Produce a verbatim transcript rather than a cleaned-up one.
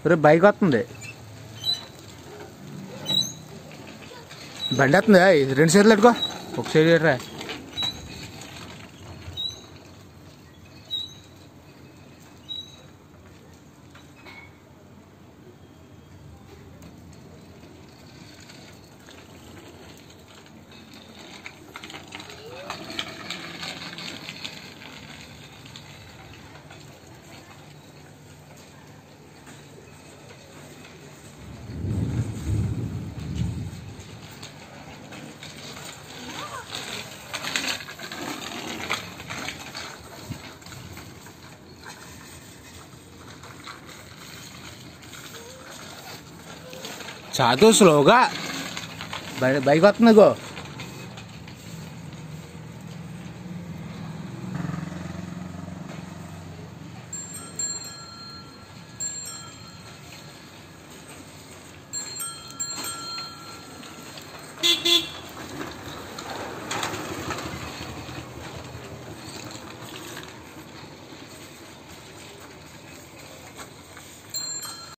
రే bike వస్తుంది, బండి వస్తుంది. రెండు సైడ్లు పెట్టుకో, ఒక సైడ్ రా. చాదు స్లోగా, బైక్ వస్తుంది గో.